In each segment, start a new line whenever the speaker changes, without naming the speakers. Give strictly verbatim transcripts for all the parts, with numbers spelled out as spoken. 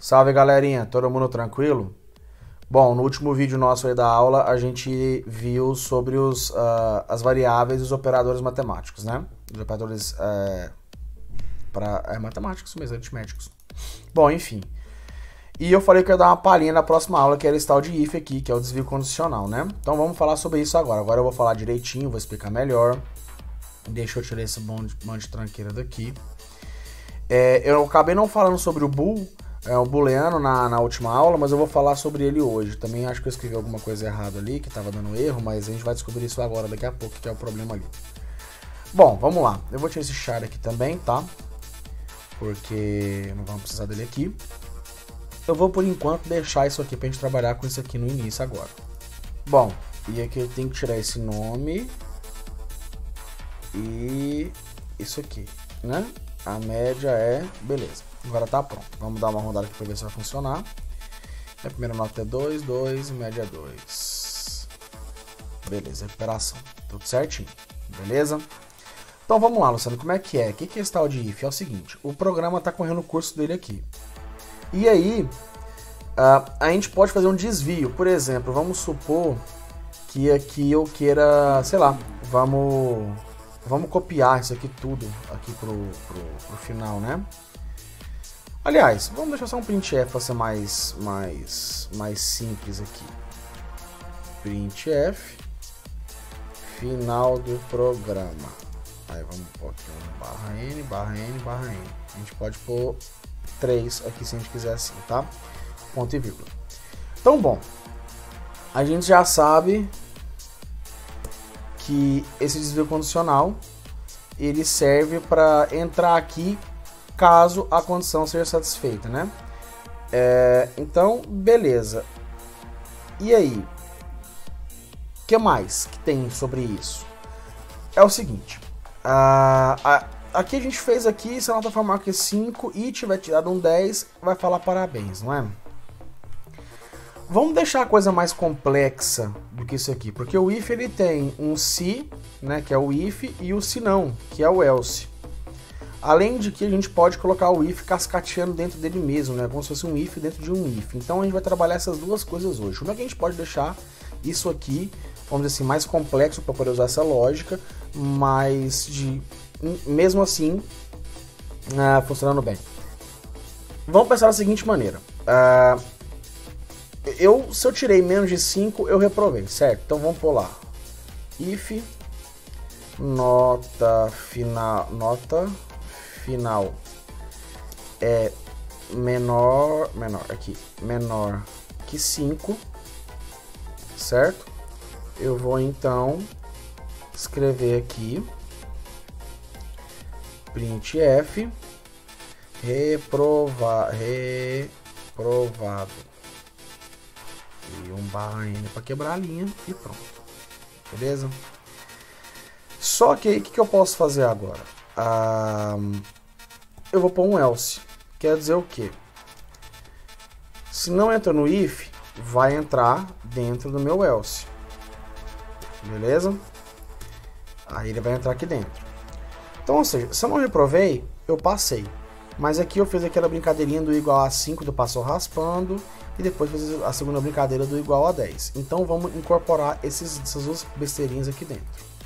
Salve, galerinha, todo mundo tranquilo? Bom, no último vídeo nosso aí da aula a gente viu sobre os, uh, as variáveis e os operadores matemáticos, né? Os operadores é, pra, é, matemáticos mesmo, aritméticos. Bom, enfim. E eu falei que eu ia dar uma palhinha na próxima aula, que era esse tal de if aqui, que é o desvio condicional, né? Então vamos falar sobre isso agora. Agora eu vou falar direitinho, vou explicar melhor. Deixa eu tirar esse monte de tranqueira daqui. É, eu acabei não falando sobre o bool, é, o booleano na, na última aula, mas eu vou falar sobre ele hoje. Também acho que eu escrevi alguma coisa errada ali, que estava dando erro, mas a gente vai descobrir isso agora, daqui a pouco, que é o problema ali. Bom, vamos lá. Eu vou tirar esse char aqui também, tá? Porque não vamos precisar dele aqui. Eu vou, por enquanto, deixar isso aqui pra gente trabalhar com isso aqui no início agora. Bom, e aqui eu tenho que tirar esse nome e isso aqui, né? A média é... Beleza, agora tá pronto. Vamos dar uma rodada aqui pra ver se vai funcionar. A primeira nota é dois, dois, média dois. Beleza, recuperação. Tudo certinho, beleza? Então vamos lá, Luciano, como é que é? O que é esse tal de if? É o seguinte, o programa tá correndo o curso dele aqui. E aí, uh, a gente pode fazer um desvio. Por exemplo, vamos supor que aqui eu queira, sei lá, vamos... Vamos copiar isso aqui tudo aqui pro, pro, pro final, né? Aliás, vamos deixar só um printf para ser mais, mais, mais simples aqui. Printf final do programa. Aí vamos pôr aqui um barra n, barra n, barra n. A gente pode pôr três aqui se a gente quiser assim, tá? Ponto e vírgula. Então, bom, a gente já sabe que esse desvio condicional ele serve para entrar aqui caso a condição seja satisfeita, né? É, então, beleza. E aí? O que mais que tem sobre isso? É o seguinte. A, a, aqui a gente fez aqui, se a nota formar aqui cinco e tiver tirado um dez, vai falar parabéns, não é? Vamos deixar a coisa mais complexa do que isso aqui, porque o if ele tem um se, né, que é o if, e o se não, que é o else. Além de que a gente pode colocar o if cascateando dentro dele mesmo, né, como se fosse um if dentro de um if. Então a gente vai trabalhar essas duas coisas hoje. Como é que a gente pode deixar isso aqui, vamos dizer assim, mais complexo para poder usar essa lógica, mas de, mesmo assim uh, funcionando bem. Vamos pensar da seguinte maneira. Uh, Eu, se eu tirei menos de cinco, eu reprovei, certo? Então vamos pôr lá. If nota final, nota final é menor, menor aqui, menor que cinco, certo? Eu vou então escrever aqui printf reprova, reprovado. E um barra n para quebrar a linha e pronto, beleza? Só que o que, que eu posso fazer agora? Ah, eu vou pôr um else, quer dizer o quê? Se não entra no if, vai entrar dentro do meu else, beleza? Aí ele vai entrar aqui dentro. Então, ou seja, se eu não reprovei, eu passei. Mas aqui eu fiz aquela brincadeirinha do igual a cinco do passou raspando. E depois fazer a segunda brincadeira do igual a dez. Então vamos incorporar esses, essas duas besteirinhas aqui dentro.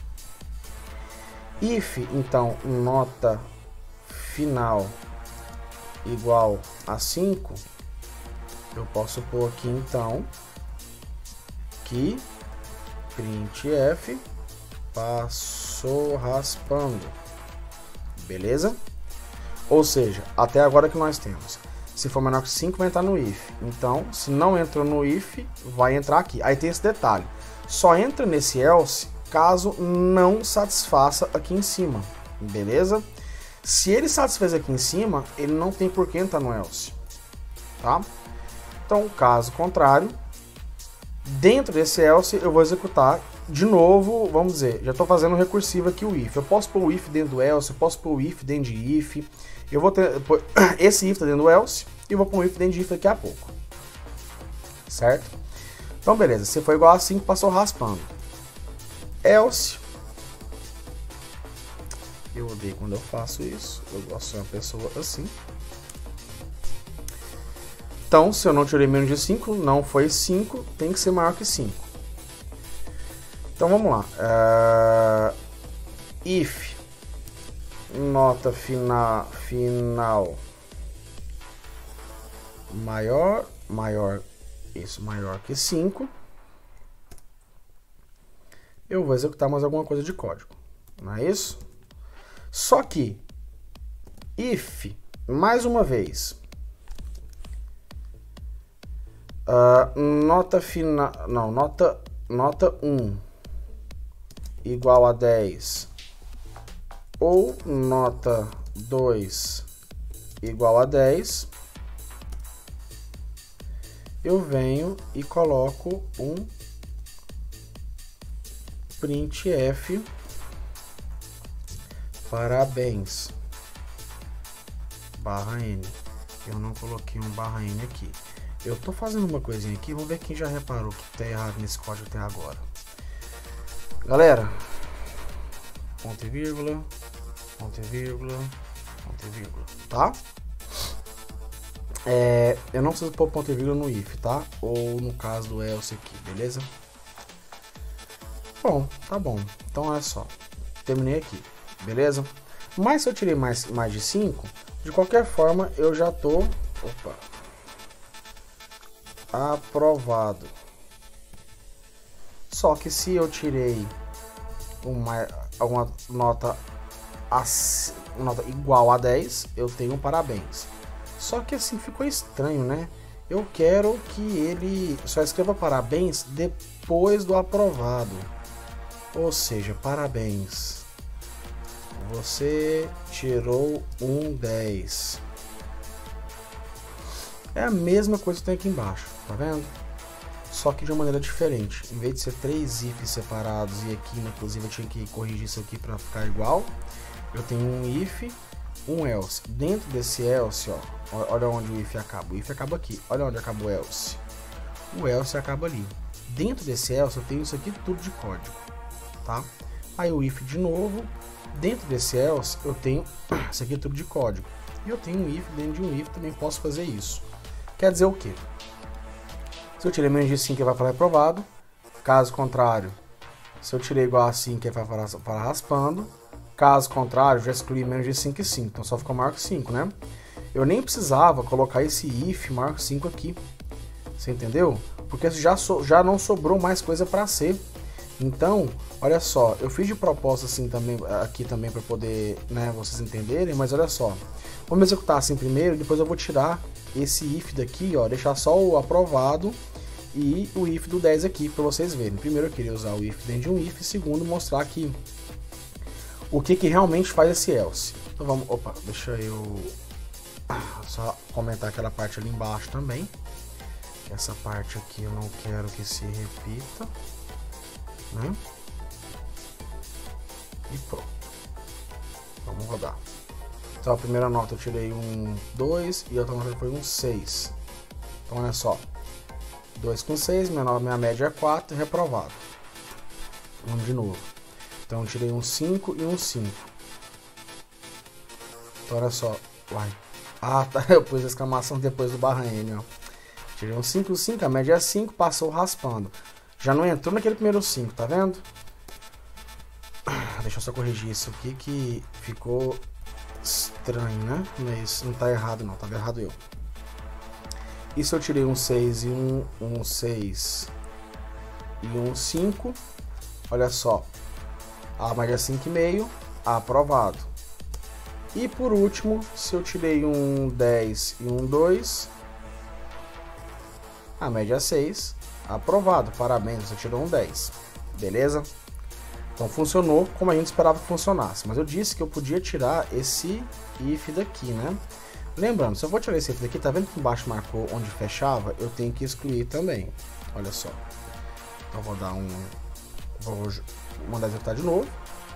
If, então, nota final igual a cinco, eu posso pôr aqui então que printf passou raspando. Beleza? Ou seja, até agora que nós temos. Se for menor que cinco, vai entrar no if. Então, se não entrou no if, vai entrar aqui. Aí tem esse detalhe. Só entra nesse else caso não satisfaça aqui em cima. Beleza? Se ele satisfez aqui em cima, ele não tem por que entrar no else. Tá? Então, caso contrário, dentro desse else, eu vou executar de novo, vamos dizer, já estou fazendo recursivo aqui o if. Eu posso pôr o if dentro do else, eu posso pôr o if dentro de if. Eu vou ter esse if dentro do else e vou pôr um if dentro de if daqui a pouco. Certo? Então, beleza. Se for igual a cinco, passou raspando. Else. Eu odeio quando eu faço isso. Eu gosto de ser uma pessoa assim. Então, se eu não tirei menos de cinco, não foi cinco, tem que ser maior que cinco. Então, vamos lá. Uh, if nota fina, final maior, maior, isso, maior que cinco, eu vou executar mais alguma coisa de código, não é isso? Só que, if, mais uma vez, uh, nota final, não, nota, nota um igual a dez, ou nota dois igual a dez, eu venho e coloco um printf parabéns barra n. Eu não coloquei um barra n aqui. Eu tô fazendo uma coisinha aqui, vamos ver quem já reparou que tá errado nesse código até agora. Galera, ponto e vírgula, ponto e vírgula, ponto e vírgula, tá? É, eu não preciso pôr ponto e vírgula no if, tá? Ou no caso do else aqui, beleza? Bom, tá bom. Então olha só, terminei aqui, beleza? Mas se eu tirei mais, mais de cinco, de qualquer forma eu já tô, opa, aprovado. Só que se eu tirei uma, uma nota, uma nota igual a dez, eu tenho um parabéns. Só que assim ficou estranho, né? Eu quero que ele só escreva parabéns depois do aprovado. Ou seja, parabéns. Você tirou um dez. É a mesma coisa que tem aqui embaixo, tá vendo? Só que de uma maneira diferente. Em vez de ser três ifs separados e aqui, inclusive, eu tinha que corrigir isso aqui para ficar igual. Eu tenho um if, um else. Dentro desse else, ó, olha onde o if acaba. O if acaba aqui. Olha onde acaba o else. O else acaba ali. Dentro desse else, eu tenho isso aqui tudo de código, tá? Aí o if de novo. Dentro desse else, eu tenho isso aqui tudo de código. E eu tenho um if, dentro de um if também posso fazer isso. Quer dizer o quê? Se eu tirei menos de cinco, ele vai para reprovado. Caso contrário, se eu tirei igual a cinco, ele vai para, para raspando. Caso contrário, já excluí menos de cinco e cinco. Então só ficou maior que cinco, né? Eu nem precisava colocar esse if maior que cinco aqui. Você entendeu? Porque já, so, já não sobrou mais coisa para ser. Então, olha só, eu fiz de propósito assim também, aqui também para poder, né, vocês entenderem, mas olha só. Vamos executar assim primeiro, depois eu vou tirar esse if daqui, ó, deixar só o aprovado e o if do dez aqui para vocês verem. Primeiro eu queria usar o if dentro de um if, segundo mostrar aqui o que que realmente faz esse else. Então vamos, opa, deixa eu só comentar aquela parte ali embaixo também. Essa parte aqui eu não quero que se repita, né? E pronto. Vamos rodar. Então a primeira nota eu tirei um dois e a outra nota foi um seis. Então olha só. dois com seis, minha, minha média é quatro, reprovado. Vamos de novo. Então eu tirei um cinco e um cinco. Então olha só. Uai. Ah, tá. Eu pus a exclamação depois do barra N, ó. Tirei um cinco, cinco, a média é cinco, passou raspando. Já não entrou naquele primeiro cinco, tá vendo? Deixa eu só corrigir isso aqui que ficou estranho, né? Mas não tá errado não, tava errado eu. E se eu tirei um seis e um, um seis e um cinco, olha só. A média é cinco vírgula cinco, aprovado. E por último, se eu tirei um dez e um dois, a média é seis, aprovado. Parabéns, você tirou um dez. Beleza? Então funcionou como a gente esperava que funcionasse. Mas eu disse que eu podia tirar esse if daqui, né? Lembrando, se eu vou tirar esse if daqui, tá vendo que embaixo marcou onde fechava? Eu tenho que excluir também. Olha só. Então vou dar um... Vou mandar executar de novo.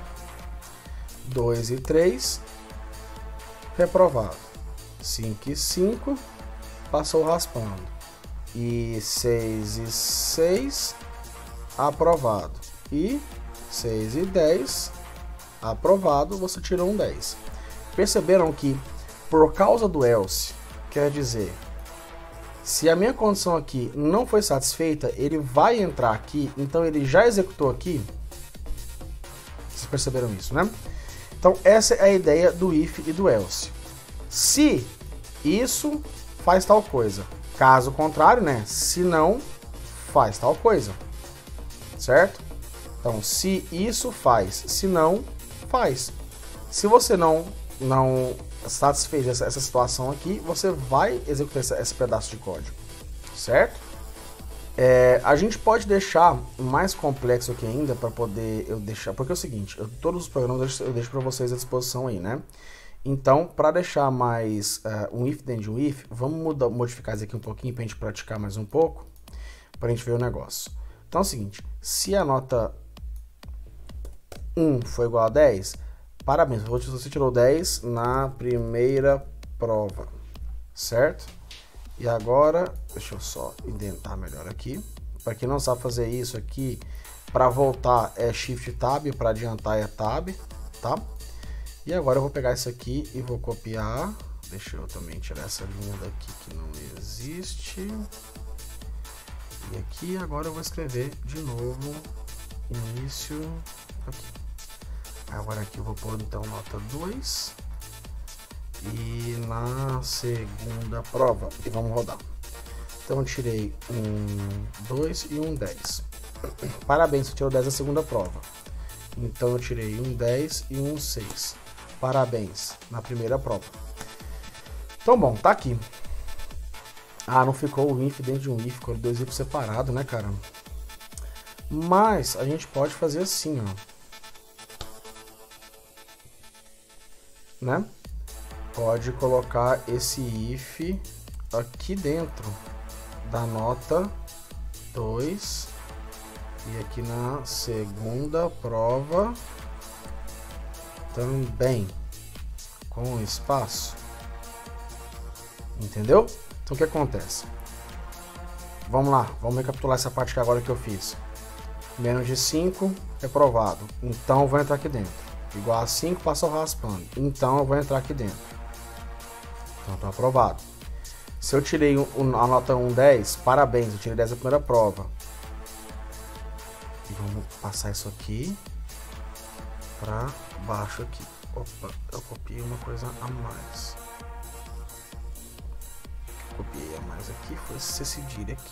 dois e três. Reprovado. cinco e cinco. Passou raspando. E seis e seis. Aprovado. E seis e dez. Aprovado. Você tirou um dez. Perceberam que por causa do else, quer dizer, Se a minha condição aqui não foi satisfeita, ele vai entrar aqui, então ele já executou aqui. Vocês perceberam isso, né? Então essa é a ideia do if e do else. Se isso faz tal coisa, caso contrário, né? Se não, faz tal coisa, certo? Então, se isso faz, se não, faz. Se você não não satisfez essa, essa situação aqui, você vai executar esse, esse pedaço de código, certo? É, a gente pode deixar mais complexo aqui ainda para poder eu deixar, porque é o seguinte, eu, todos os programas eu deixo para vocês à disposição aí, né? Então, para deixar mais uh, um if dentro de um if, vamos mudar, modificar isso aqui um pouquinho para a gente praticar mais um pouco, para a gente ver o negócio. Então é o seguinte, se a nota um for igual a dez, parabéns, você tirou dez na primeira prova, certo? E agora, deixa eu só indentar melhor aqui. Para quem não sabe fazer isso aqui, para voltar é Shift Tab, para adiantar é Tab, tá? E agora eu vou pegar isso aqui e vou copiar. Deixa eu também tirar essa linha daqui que não existe. E aqui agora eu vou escrever de novo início aqui. Agora aqui eu vou pôr então nota dois. E na segunda prova, e vamos rodar. Então eu tirei um dois e um dez. Parabéns, você tirou dez na segunda prova. Então eu tirei um dez e um seis. Parabéns na primeira prova. Então bom, tá aqui. Ah, não ficou o if dentro de um if, ficou dois if separados, né, cara? Mas a gente pode fazer assim, ó. Né? Pode colocar esse if aqui dentro da nota dois e aqui na segunda prova também com espaço, entendeu? Então o que acontece? Vamos lá, vamos recapitular essa parte que agora que eu fiz. Menos de cinco reprovado, então eu vou entrar aqui dentro. Igual a cinco, passou raspando, então eu vou entrar aqui dentro. Então estou aprovado. Se eu tirei um, a nota um, dez, parabéns, eu tirei dez na primeira prova. E vamos passar isso aqui para baixo aqui. Opa, eu copiei uma coisa a mais. Copiei a mais aqui, foi esse cedilha aqui.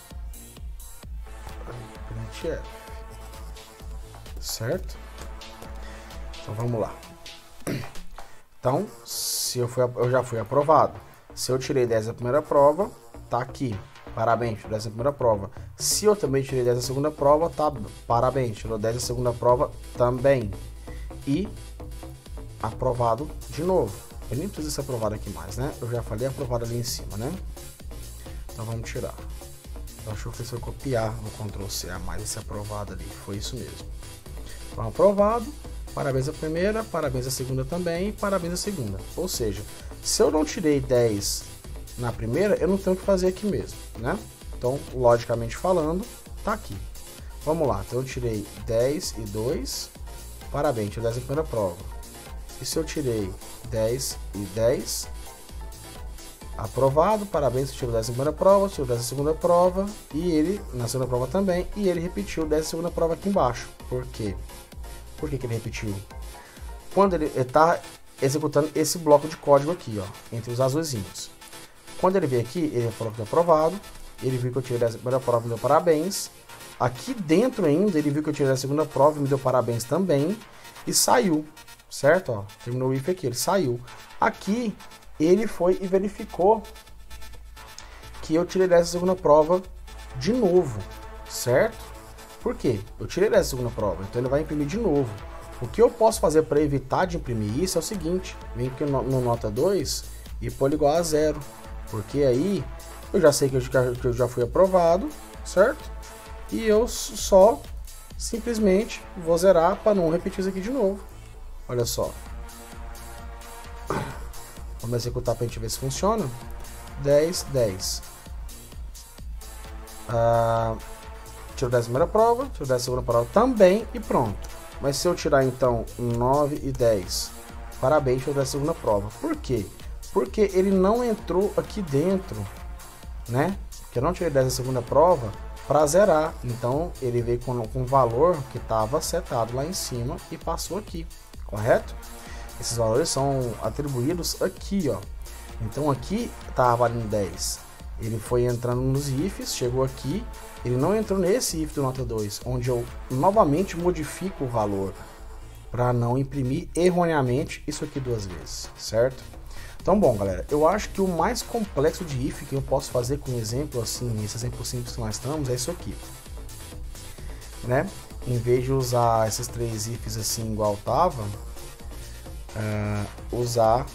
Print F. Certo? Então vamos lá. Então, se eu, fui, eu já fui aprovado. Se eu tirei dez na primeira prova, tá aqui. Parabéns, tirou dez na primeira prova. Se eu também tirei dez na segunda prova, tá. Parabéns, tirou dez na segunda prova também. E aprovado de novo. Eu nem preciso ser aprovado aqui mais, né? Eu já falei aprovado ali em cima, né? Então vamos tirar. Eu acho que se eu copiar no control C a mais esse aprovado ali, foi isso mesmo. Então aprovado. Parabéns a primeira, parabéns a segunda também, parabéns a segunda. Ou seja, se eu não tirei dez na primeira, eu não tenho o que fazer aqui mesmo, né? Então, logicamente falando, tá aqui. Vamos lá, então eu tirei dez e dois, parabéns, tirei dez na primeira prova. E se eu tirei dez e dez, aprovado, parabéns, tirou dez na primeira prova, tirou dez na segunda prova, e ele, na segunda prova também, e ele repetiu dez na segunda prova aqui embaixo. Por quê? Por que que ele repetiu? Quando ele está executando esse bloco de código aqui, ó, entre os azulzinhos. Quando ele veio aqui, ele falou que foi aprovado, ele viu que eu tirei dez na primeira prova e me deu parabéns. Aqui dentro ainda, ele viu que eu tirei a segunda prova e me deu parabéns também, e saiu, certo? Ó, terminou o if aqui, ele saiu. Aqui, ele foi e verificou que eu tirei dez na segunda prova de novo, certo? Por quê? Eu tirei dez na segunda prova, então ele vai imprimir de novo. O que eu posso fazer para evitar de imprimir isso é o seguinte: vem aqui no, no nota dois e pôr igual a zero, porque aí eu já sei que eu, que eu já fui aprovado, certo? E eu só simplesmente vou zerar para não repetir isso aqui de novo. Olha só. Vamos executar para a gente ver se funciona. dez, dez. Ah... Tiro dez na primeira prova, tiro dez na segunda prova também e pronto. Mas se eu tirar então nove e dez, parabéns, tiro dez na segunda prova. Por quê? Porque ele não entrou aqui dentro, né? que eu não tirei dez na segunda prova, para zerar. Então ele veio com, com um valor que estava setado lá em cima e passou aqui, correto? Esses valores são atribuídos aqui, ó. Então aqui estava valendo dez. Ele foi entrando nos ifs, chegou aqui, ele não entrou nesse if do nota dois, onde eu novamente modifico o valor para não imprimir erroneamente isso aqui duas vezes, certo? Então, bom, galera, eu acho que o mais complexo de if que eu posso fazer com um exemplo assim, esse exemplo simples que nós estamos, é isso aqui, né? Em vez de usar esses três ifs assim igual tava, uh, usar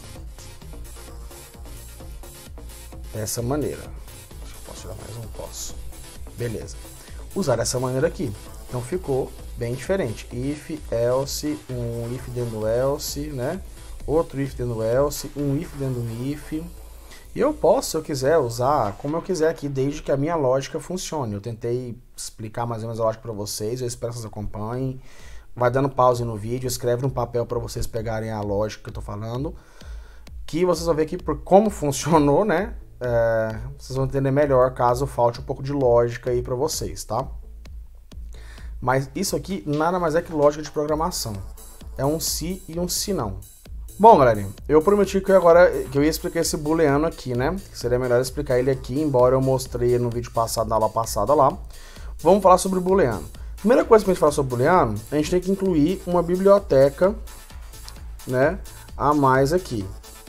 dessa maneira. Posso tirar mais um? Posso. Beleza. Usar dessa maneira aqui. Então ficou bem diferente. If, else, um if dentro do else, né? Outro if dentro do else, um if dentro do if. E eu posso, se eu quiser, usar como eu quiser aqui, desde que a minha lógica funcione. Eu tentei explicar mais ou menos a lógica para vocês, eu espero que vocês acompanhem. Vai dando pause no vídeo, escreve no papel para vocês pegarem a lógica que eu tô falando. Que vocês vão ver aqui por como funcionou, né? É, vocês vão entender melhor caso falte um pouco de lógica aí para vocês, tá? Mas isso aqui nada mais é que lógica de programação. É um se e um se não. Bom, galerinha, eu prometi que eu agora que eu ia explicar esse booleano aqui, né? Seria melhor explicar ele aqui, embora eu mostrei no vídeo passado, na aula passada lá. Vamos falar sobre o booleano. Primeira coisa que a gente falar sobre o booleano, a gente tem que incluir uma biblioteca, né, a mais aqui.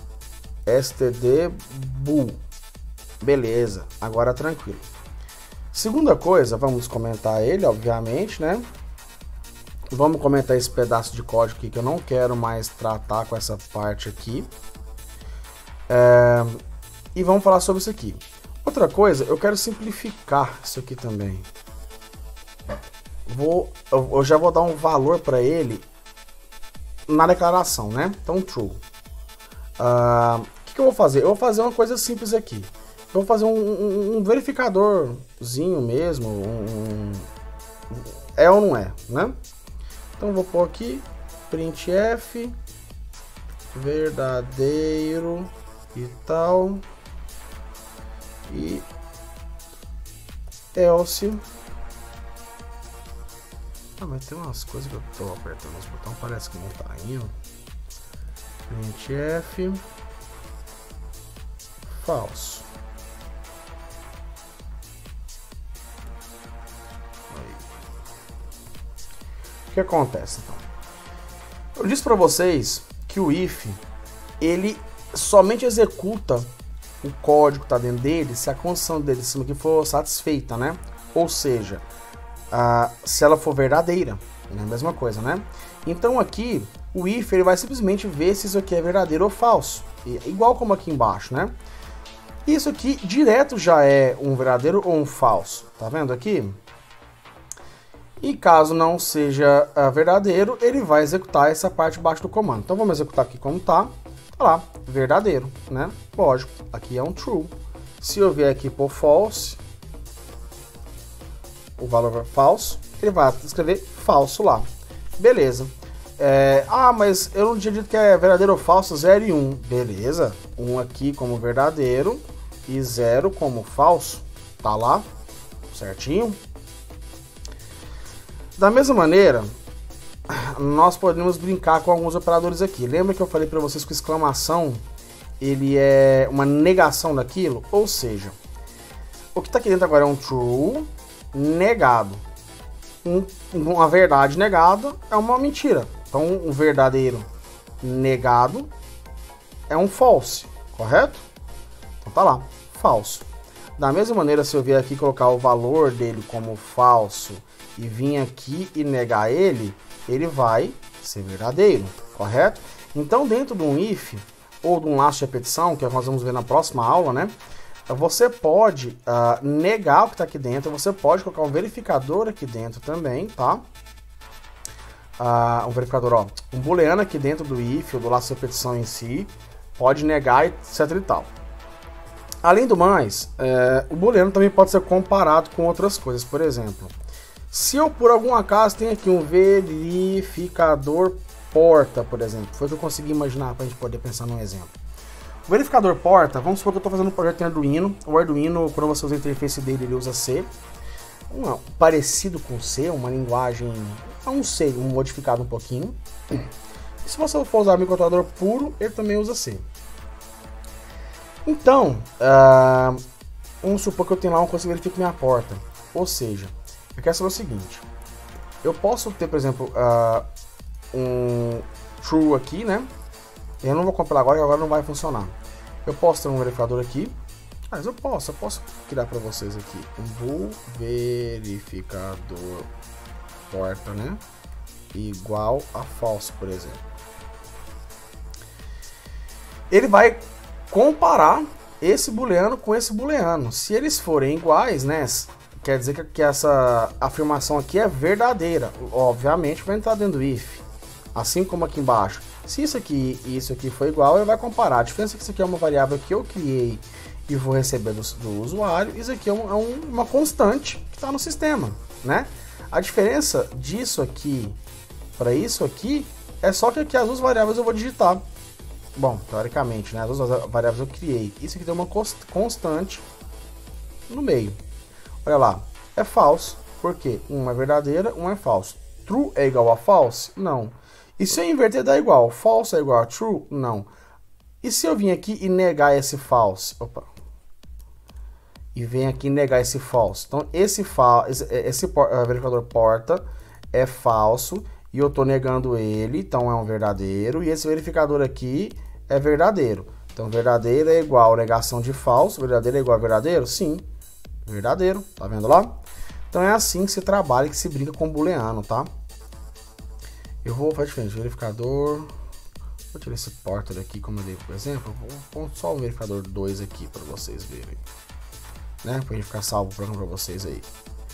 stdbool. Beleza, agora tranquilo. Segunda coisa, vamos comentar ele, obviamente, né? Vamos comentar esse pedaço de código aqui que eu não quero mais tratar com essa parte aqui. É, e vamos falar sobre isso aqui. Outra coisa, eu quero simplificar isso aqui também. Vou, eu, eu já vou dar um valor para ele na declaração, né? Então, true. Uh, o que, que eu vou fazer? Eu vou fazer uma coisa simples aqui. Eu vou fazer um, um, um verificadorzinho mesmo. Um, um, é ou não é, né? Então vou pôr aqui printf verdadeiro e tal. E else. Ah, mas tem umas coisas que eu tô apertando os botões, parece que não tá indo. Printf falso. O que acontece então? Eu disse para vocês que o if ele somente executa o código que está dentro dele se a condição dele de cima aqui for satisfeita, né? Ou seja, uh, se ela for verdadeira, é a mesma coisa, né? Então aqui o if ele vai simplesmente ver se isso aqui é verdadeiro ou falso, igual como aqui embaixo, né? Isso aqui direto já é um verdadeiro ou um falso, tá vendo aqui? E caso não seja uh, verdadeiro, ele vai executar essa parte de baixo do comando. Então vamos executar aqui como tá. Tá lá, verdadeiro, né? Lógico, aqui é um true. Se eu vier aqui por false, o valor é falso, ele vai escrever falso lá. Beleza. É, ah, mas eu não tinha dito que é verdadeiro ou falso, zero e um. Beleza. um aqui como verdadeiro e zero como falso. Tá lá, certinho. Da mesma maneira, nós podemos brincar com alguns operadores aqui. Lembra que eu falei para vocês que o exclamação ele é uma negação daquilo? Ou seja, o que está aqui dentro agora é um true negado. Um, uma verdade negada é uma mentira. Então, um verdadeiro negado é um false, correto? Então tá lá, falso. Da mesma maneira, se eu vier aqui colocar o valor dele como falso e vir aqui e negar ele, ele vai ser verdadeiro, correto? Então, dentro de um if ou de um laço de repetição, que nós vamos ver na próxima aula, né? Você pode uh, negar o que está aqui dentro, você pode colocar um verificador aqui dentro também, tá? Uh, um verificador, ó, um booleano aqui dentro do if ou do laço de repetição em si, pode negar, etc e tal. Além do mais, é, o booleano também pode ser comparado com outras coisas. Por exemplo, se eu por algum acaso tenho aqui um verificador porta, por exemplo, foi o que eu consegui imaginar para a gente poder pensar num exemplo. O verificador porta, vamos supor que eu estou fazendo um projeto em Arduino. O Arduino, quando você usa a interface dele, ele usa C. Um, parecido com C, uma linguagem, é um C, um modificado um pouquinho. E se você for usar microcontrolador puro, ele também usa C. Então, uh, vamos supor que eu tenho lá uma coisa que verifica minha porta. Ou seja, eu quero saber o seguinte. Eu posso ter, por exemplo, uh, um true aqui, né? Eu não vou compilar agora, que agora não vai funcionar. Eu posso ter um verificador aqui. Mas eu posso, eu posso criar para vocês aqui um bool verificador porta, né? Igual a false, por exemplo. Ele vai comparar esse booleano com esse booleano. Se eles forem iguais, né? Quer dizer que, que essa afirmação aqui é verdadeira. Obviamente vai entrar dentro do if. Assim como aqui embaixo. Se isso aqui e isso aqui for igual, ele vai comparar. A diferença é que isso aqui é uma variável que eu criei e vou receber do, do usuário. Isso aqui é, um, é um, uma constante que está no sistema, né? A diferença disso aqui para isso aqui é só que aqui as duas variáveis eu vou digitar. Bom, teoricamente, né? As duas variáveis eu criei. Isso aqui tem uma constante no meio. Olha lá, é false, porque uma é verdadeira, uma é false. True é igual a false? Não. E se eu inverter dá igual? False é igual a true? Não. E se eu vir aqui e negar esse false? Opa. E vem aqui negar esse false. Então, esse, fa esse, esse uh, verificador porta é falso e eu estou negando ele, então é um verdadeiro. E esse verificador aqui é verdadeiro. Então, verdadeiro é igual a negação de falso. Verdadeiro é igual a verdadeiro? Sim. Verdadeiro. Tá vendo lá? Então, é assim que se trabalha, que se brinca com booleano, tá? Eu vou fazer diferente. Verificador... Vou tirar esse porta daqui, como eu dei, por exemplo. Vou pôr só o verificador dois aqui para vocês verem. Né? Para ele ficar salvo o programa para vocês aí.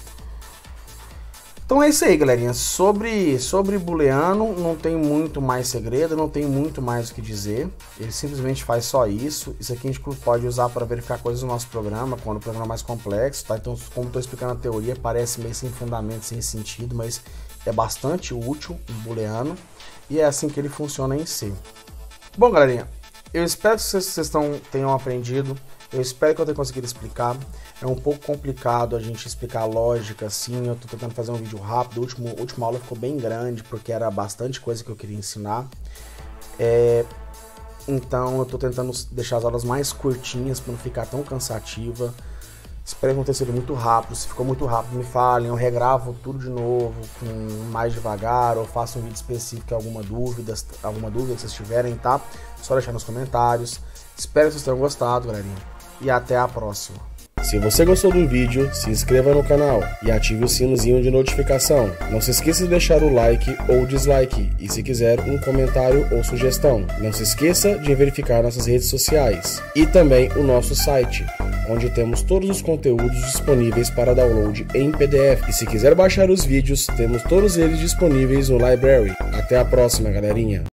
Então é isso aí, galerinha. Sobre, sobre booleano, não tem muito mais segredo, não tem muito mais o que dizer. Ele simplesmente faz só isso. Isso aqui a gente pode usar para verificar coisas no nosso programa, quando o programa é mais complexo, tá? Então, como estou explicando a teoria, parece meio sem fundamento, sem sentido, mas é bastante útil o booleano. E é assim que ele funciona em si. Bom, galerinha, eu espero que vocês, vocês tão, tenham aprendido. Eu espero que eu tenha conseguido explicar. É um pouco complicado a gente explicar a lógica assim. Eu estou tentando fazer um vídeo rápido. A última, a última aula ficou bem grande, porque era bastante coisa que eu queria ensinar. É, então eu estou tentando deixar as aulas mais curtinhas para não ficar tão cansativa. Espero que não tenha sido muito rápido. Se ficou muito rápido, me falem. Eu regravo tudo de novo, com mais devagar, ou faço um vídeo específico, alguma dúvida, alguma dúvida que vocês tiverem, tá? Só deixar nos comentários. Espero que vocês tenham gostado, galerinha. E até a próxima.
Se você gostou do vídeo, se inscreva no canal e ative o sinozinho de notificação. Não se esqueça de deixar o like ou dislike e, se quiser, um comentário ou sugestão. Não se esqueça de verificar nossas redes sociais e também o nosso site, onde temos todos os conteúdos disponíveis para download em P D F. E se quiser baixar os vídeos, temos todos eles disponíveis no Library. Até a próxima, galerinha!